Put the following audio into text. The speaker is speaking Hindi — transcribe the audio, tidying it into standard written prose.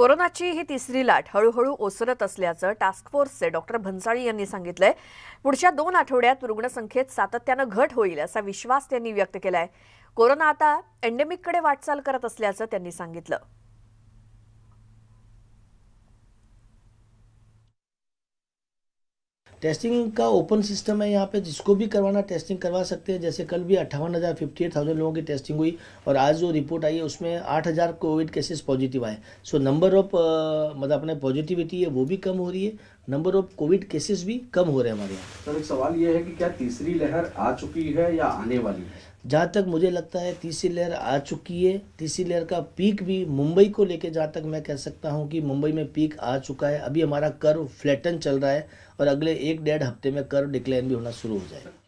कोरोनाची ही तिसरी लाट हळूहळू ओसरत असल्याचं टास्क फोर्सचे डॉक्टर भन्साळी यांनी सांगितलंय। पुढच्या 2 आठवड्यात रुग्णसंख्येत सातत्यानं घट होईल असा विश्वास त्यांनी व्यक्त केलाय। कोरोना आता एंडेमिककडे वाटचाल करत असल्याचं त्यांनी सांगितलं। टेस्टिंग का ओपन सिस्टम है यहाँ पे, जिसको भी करवाना टेस्टिंग करवा सकते हैं। जैसे कल भी 58,000 लोगों की टेस्टिंग हुई और आज जो रिपोर्ट आई है उसमें 8,000 कोविड केसेस पॉजिटिव आए। सो नंबर ऑफ मतलब अपने पॉजिटिविटी है वो भी कम हो रही है, नंबर ऑफ कोविड केसेस भी कम हो रहे हैं हमारे यहाँ। सर, एक सवाल ये है कि क्या तीसरी लहर आ चुकी है या आने वाली है? जहाँ तक मुझे लगता है तीसरी लहर आ चुकी है। तीसरी लहर का पीक भी मुंबई को लेके जहाँ तक मैं कह सकता हूँ कि मुंबई में पीक आ चुका है। अभी हमारा कर्व फ्लैटन चल रहा है और अगले 1-1.5 हफ्ते में कर्व डिक्लाइन भी होना शुरू हो जाएगा।